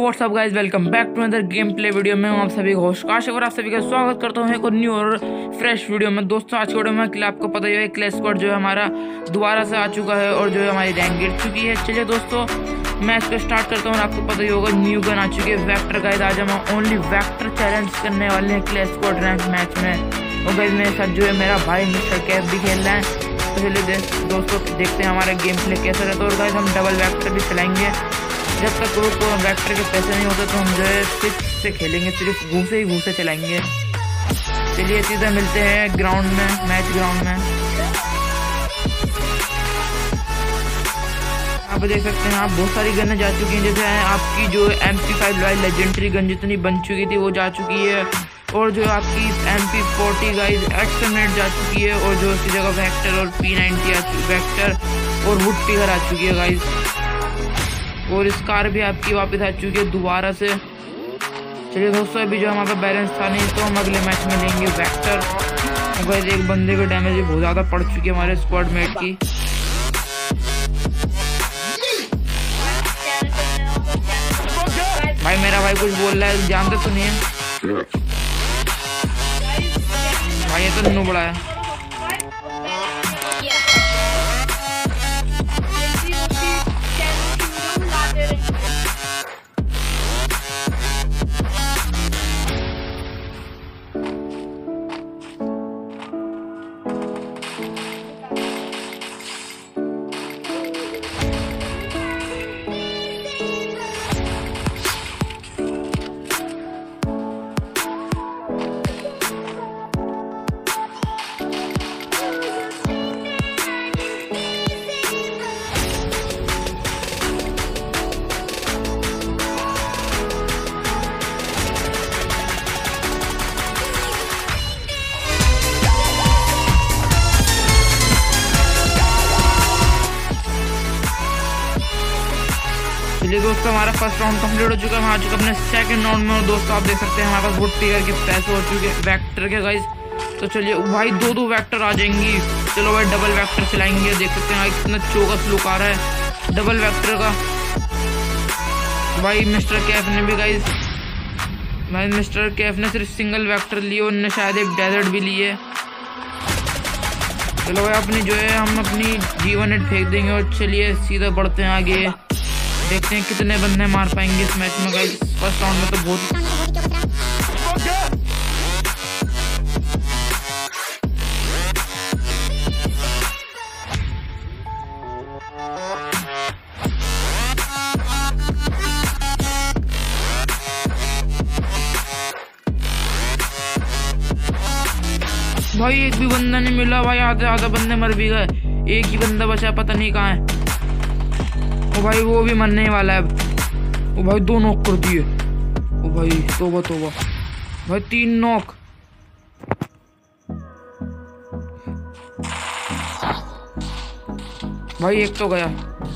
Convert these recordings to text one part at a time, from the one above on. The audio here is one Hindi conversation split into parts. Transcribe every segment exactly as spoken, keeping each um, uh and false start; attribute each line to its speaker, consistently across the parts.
Speaker 1: WhatsApp guys, welcome back to another game play video में। आप सभी को होस्ट काश और आप सभी का स्वागत करता हूँ एक और न्यू और फ्रेश वीडियो में। दोस्तों आज के वीडियो में कि आपको पता ही है क्लैश स्क्वाड जो है हमारा दोबारा से आ चुका है और जो है हमारी रैंक गिर चुकी है। चलिए दोस्तों मैच को स्टार्ट करता हूँ। आपको पता ही होगा न्यू गन आ चुकी है वेक्टर। गाइस आज हम ओनली वेक्टर चैलेंज करने वाले हैं क्लैश स्क्वाड रैंक मैच में। और गाइस मेरे साथ जो है मेरा भाई मिस्टर कैफ भी खेल रहा है। तो चलिए दोस्तों देखते हैं हमारा गेम प्ले कैसा रहता है। और गाइस हम डबल वेक्टर भी चलाएंगे। जब तक वो वेक्टर के पैसे नहीं होते तो हम जो है सिर्फ से खेलेंगे, सिर्फ घूसे ही घूसे चलाएंगे। चलिए सीधा मिलते हैं ग्राउंड में, मैच ग्राउंड में। आप देख सकते हैं आप बहुत सारी गनें जा चुकी हैं। जैसे आपकी जो एम पी फाइव वाली लेजेंडरी गन जितनी बन चुकी थी वो जा चुकी है। और जो आपकी एम पी फोर्टी गाइज एक्सटर्नेट जा चुकी है। और जो उसकी जगह वेक्टर और पी नाइन्टी आ चुकी वेक्टर और वुड टिगर आ चुकी है गाइज। और इस कार भी आपकी वापस आ चुकी है दोबारा से। चलिए दोस्तों अभी जो हमारे पास बैलेंस था नहीं तो हम अगले मैच में लेंगे वेक्टर। गाइस एक बंदे को डैमेज बहुत ज़्यादा पड़ चुकी है हमारे स्क्वाड मेट की। भाई मेरा भाई कुछ बोल रहा है, ध्यान से सुनिए। भाई ये तो नन्नू बड़ा है। चलिए दोस्तों हमारा फर्स्ट राउंड कंप्लीट हो चुका है। हम आ चुके अपने सेकंड राउंड में। और दोस्तों आप देख सकते हैं हमारे पास वुड टिगर के पैसे हो चुके हैं वेक्टर के गाइस। तो चलिए भाई दो दो वेक्टर आ जाएंगी। चलो भाई डबल वेक्टर चलाएंगे। देख सकते हैं कितना चौकस लुक आ रहा है डबल वेक्टर का। भाई मिस्टर कैफ ने भी गाइस भाई मिस्टर कैफ ने सिर्फ सिंगल वेक्टर लिए। उन्होंने शायद एक डेजर्ट भी लिए। चलो भाई अपनी जो है हम अपनी जीवन हिट फेंक देंगे। और चलिए सीधा बढ़ते हैं आगे, देखते हैं कितने बंदे मार पाएंगे इस मैच में गाइस। फर्स्ट राउंड में तो बहुत भाई एक भी बंदा नहीं मिला। भाई आधे आधा बंदे मर भी गए। एक ही बंदा बचा, पता नहीं कहाँ है। ओ भाई वो भी मरने वाला है। ओ भाई दो नॉक कर दिए। ओ भाई तोबा तोबा। भाई तीन नॉक। भाई एक तो गया।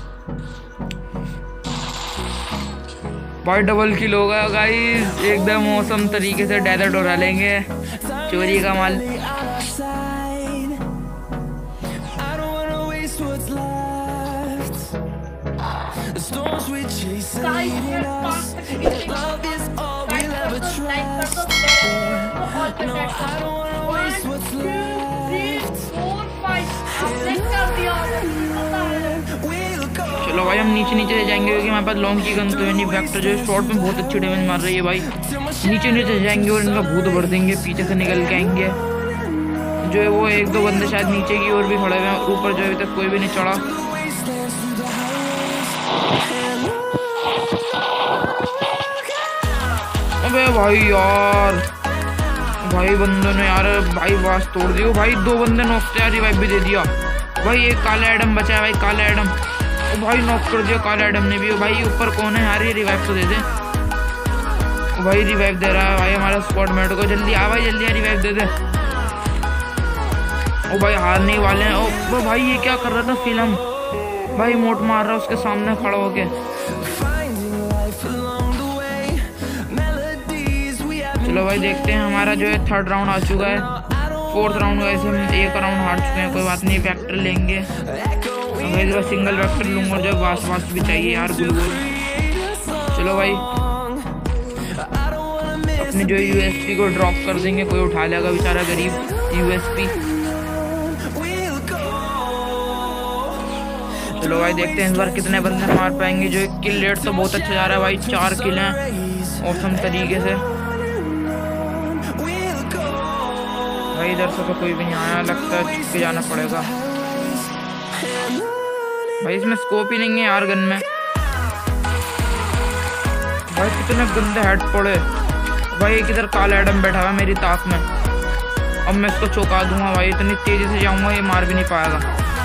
Speaker 1: भाई डबल किल हो गया गाइस। एकदम मौसम तरीके से डेजर्ट उड़ा लेंगे। चोरी का माल। चलो भाई हम नीचे नीचे जाएंगे क्योंकि हमारे पास लॉन्ग की गन तो है नहीं। वेक्टर जो है शॉर्ट में बहुत अच्छी डैमेज मार रही है भाई। नीचे नीचे जाएंगे और इनका भूत भर देंगे। पीछे से निकल के आएंगे। जो है वो एक दो बंदे शायद नीचे की ओर भी खड़े हुए हैं। ऊपर जो अभी तक कोई भी नहीं चढ़ा। अबे भाई यार भाई बंदों ने यार भाई बास तोड़ दी। भाई दो बंदे नॉक से यार रिवाइव भी दे दिया। भाई एक काला एडम बचा है। भाई काला एडम ओ भाई नॉक कर दिया काला एडम ने भी। भाई ऊपर कौन है यार, ये रिवाइव तो दे दे। ओ भाई रिवाइव दे रहा है भाई हमारा स्क्वाड मेट को। जल्दी आ भाई जल्दी रिवाइव दे दे। ओ भाई हारने वाले हैं। ओ भाई ये क्या कर रहा था फिल्म। भाई मोट मार रहा है उसके सामने खड़ा होके। चलो भाई देखते हैं हमारा जो है थर्ड राउंड आ चुका है। फोर्थ राउंड वैसे हम एक राउंड हार चुके हैं, कोई बात नहीं, वेक्टर लेंगे। मैं सिंगल वेक्टर लूंगा, जो वास वास भी चाहिए यार, गुल गुल। चलो भाई अपने जो यूएसपी को ड्रॉप कर देंगे, कोई उठा लेगा बेचारा गरीब यूएसपी। चलो भाई देखते हैं इस बार कितने बंदे मार पाएंगे। जो किल रेट तो बहुत अच्छा जा रहा है भाई, चार किल हैं औसम तरीके से भाई। इधर से तो कोई भी नहीं आया, लगता है छुप के जाना पड़ेगा भाई। इसमें स्कोप ही नहीं है यार गन में भाई, कितने गंदे हेड पड़े भाई। एक इधर काला एडम बैठा हुआ मेरी ताक में, अब मैं इसको चौंका दूंगा भाई। इतनी तेजी से जाऊंगा ये मार भी नहीं पाएगा।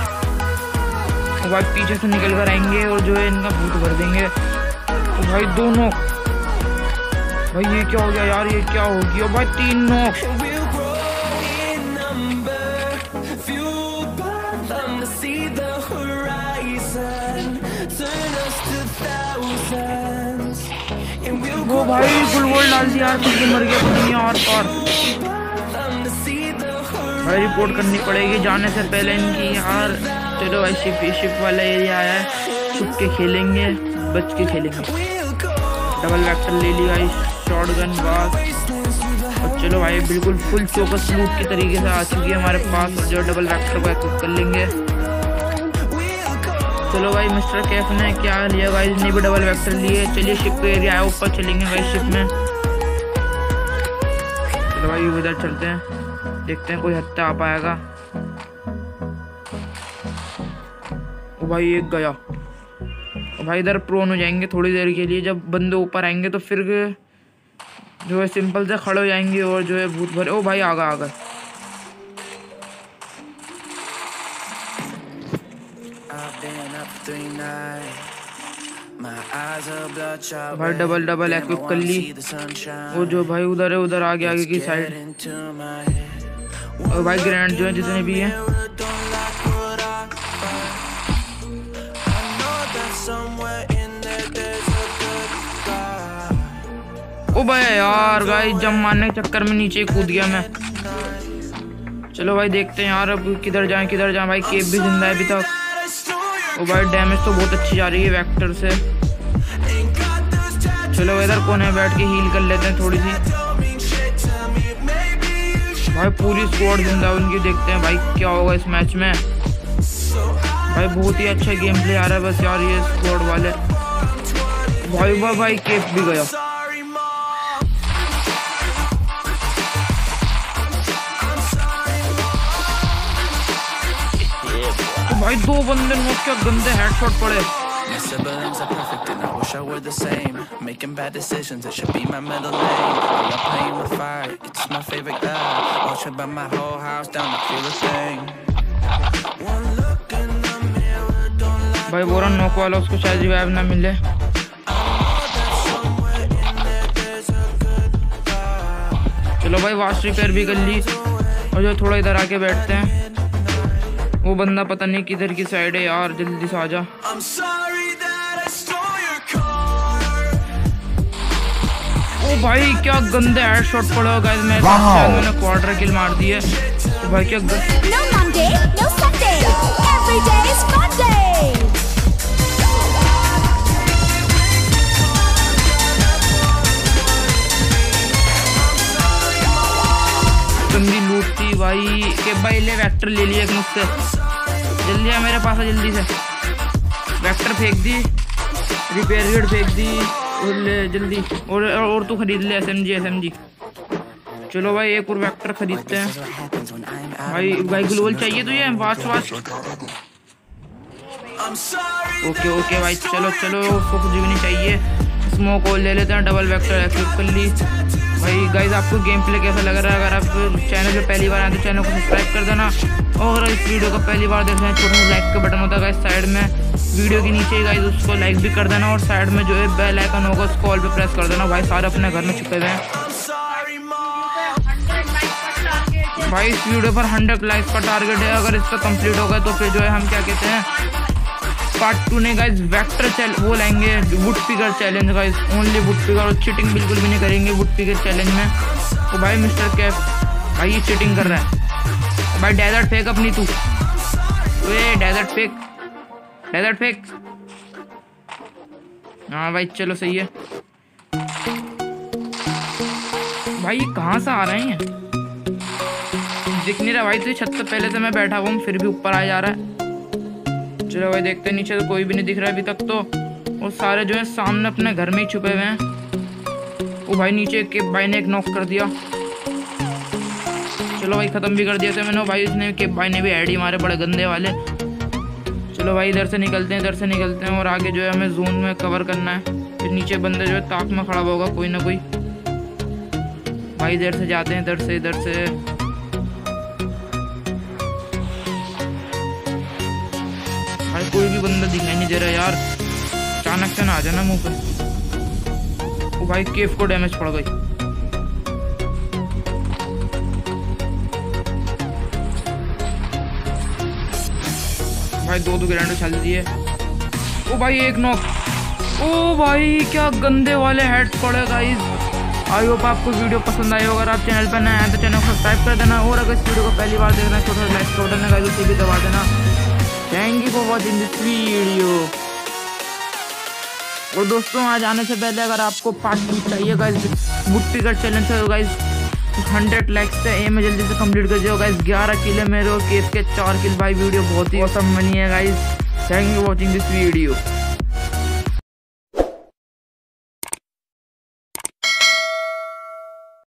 Speaker 1: तो भाई पीछे से निकल कर आएंगे और जो है इनका भूत भर देंगे। तो भाई दो नॉक भाई, ये क्या हो गया यार, ये क्या हो गया भाई, तीन नॉक। वो भाई गुलगोल डाल दिया यार, मुझे मर गया पता और पार भाई। रिपोर्ट करनी पड़ेगी जाने से पहले इनकी यार। चलो भाई शिप शिप वाला एरिया आया है, छुप के खेलेंगे, बच के खेलेंगे। डबल वेक्टर ले लिया, शॉटगन बास। और चलो भाई बिल्कुल फुल चौकस लूट की तरीके से आ चुकी है हमारे पास, और जो डबल वेक्टर को एक्टिव कर लेंगे। चलो भाई मिस्टर कैफ ने क्या लिया भाई, इसने भी डबल वेक्टर लिए। चलिए शिप के एरिया आया, ऊपर चलेंगे भाई शिप में। चलो भाई उधर चलते हैं, देखते हैं कोई हत्या आ पाएगा। ओ भाई एक गया। ओ भाई इधर प्रोन हो जाएंगे थोड़ी देर के लिए, जब बंदे ऊपर आएंगे तो फिर जो है सिंपल से खड़े हो जाएंगे और जो है भूत भरे। ओ भाई आगा आगा भाई डबल डबल एक्विप कर ली। वो जो भाई उधर है उधर आगे आगे की साइड। और भाई ग्रेनेड जो है जितने भी हैं। ओ भाई यार भाई जंप मारने के चक्कर में नीचे कूद गया मैं। चलो भाई देखते हैं यार अब किधर जाएं किधर जाएं। भाई केप भी जिंदा है अभी तक। ओ भाई डैमेज तो बहुत अच्छी जा रही है वेक्टर से। चलो इधर कोने बैठ के हील कर लेते हैं थोड़ी सी। भाई पूरी स्क्वाड जिंदा है उनकी, देखते हैं भाई क्या होगा इस मैच में। भाई बहुत ही अच्छा गेम प्ले आ रहा है बस यार ये स्क्वाड वाले। भाई वाह भाई केप भी गया। भाई दो बंदे में क्या गंदे हेडशॉट पड़े। भाई बोरा नॉक वाला उसको शायद रिवाइव ना मिले। चलो भाई वास्ट रिपेयर भी कर ली। और जो थोड़ा इधर आके बैठते हैं। वो बंदा पता नहीं किधर की साइड है यार, जल्दी से आजा। ओ भाई क्या गंदे हेडशॉट पड़ा गाइस। मैं शायद मैंने क्वार्टर किल मार दी है। तो भाई क्या गंदी लूट थी भाई। के भाई ले वेक्टर ले लिया एक मुझसे। जल्दी आ मेरे पास आ जल्दी से। वेक्टर फेंक दी, रिपेयर किट फेंक दी और ले जल्दी। और और तू खरीद ले एसएमजी एसएमजी। चलो भाई एक और वेक्टर खरीदते हैं। भाई भाई ग्लोबल चाहिए तुझे वास्ट वास्ट। ओके ओके भाई चलो चलो उसको कुछ भी नहीं चाहिए। स्मोक और ले लेते हैं। डबल वेक्टर एक्टिव कर ली। भाई गाइज आपको गेम प्ले कैसा लग रहा है? अगर आप चैनल पे पहली बार आए तो चैनल को सब्सक्राइब कर देना। और इस वीडियो को पहली बार देख रहे हैं छोटा सा लाइक का बटन होता है गाइज साइड में वीडियो के नीचे गाइज, उसको लाइक भी कर देना। और साइड में जो है बेल आइकन होगा उसको ऑल पे प्रेस कर देना। भाई सारे अपने घर में छुपे हुए हैं। भाई इस वीडियो पर हंड्रेड लाइक्स का टारगेट है। अगर इसका कंप्लीट होगा तो फिर जो है हम क्या कहते हैं पार्ट टू ने गाइज वेक्टर वो लाएंगे wood picker challenge guys. Only wood picker और चीटिंग बिल्कुल भी नहीं करेंगे वुड पिकर चैलेंज में। तो भाई मिस्टर कैफ भाई ये चीटिंग कर रहा है। भाई डेजर्ट फेंक अपनी तू। वे डेजर्ट फेंक डेजर्ट फेंक। हाँ भाई चलो सही है। भाई ये कहाँ से आ रहे हैं? दिख नहीं रहा भाई, तो छत पे पहले से मैं बैठा हुआ हूँ फिर भी ऊपर आ जा रहा है। चलो भाई देखते हैं, नीचे तो कोई भी नहीं दिख रहा है अभी तक तो, और सारे जो है सामने अपने घर में ही छुपे हुए हैं। ओ भाई नीचे के भाई ने एक नॉक कर दिया। चलो भाई ख़त्म भी कर दिया था मैंने। भाई इसने के भाई ने भी आईडी मारे बड़े गंदे वाले। चलो भाई इधर से निकलते हैं, इधर से निकलते हैं, और आगे जो है हमें जोन में कवर करना है। फिर नीचे बंदे जो है ताक में खड़ा होगा कोई ना कोई। भाई इधर से जाते हैं, इधर से इधर से। भाई कोई भी बंदा दिखाई नहीं दे रहा यार, अचानक से ना आ जाना मुंह पे। ओ भाई केफ को डैमेज पड़ गई। भाई दो दो ग्रैंड उछाल दिए। ओ भाई एक नॉक। ओ भाई क्या गंदे वाले हेड पड़े गाइस। आई होप आपको वीडियो पसंद आई होगा। अगर आप चैनल पर नए हैं तो चैनल को सब्सक्राइब कर देना, और अगर इस वीडियो को पहली बार देखना है छोटा सा लाइक का बटन है गाइस, उसे भी दबा देना। Thank you for watching this video. और दोस्तों आज आने से पहले अगर आपको पार्ट टू चाहिए गाइस, बुट्टी का चैलेंज है गाइस, हंड्रेड लाइक्स से एम है, जल्दी से कंप्लीट कर दिया गाइस। ग्यारह किल है मेरे और केस के चार किल। भाई वीडियो बहुत ही औसम बनी है guys. Thank you for watching this video.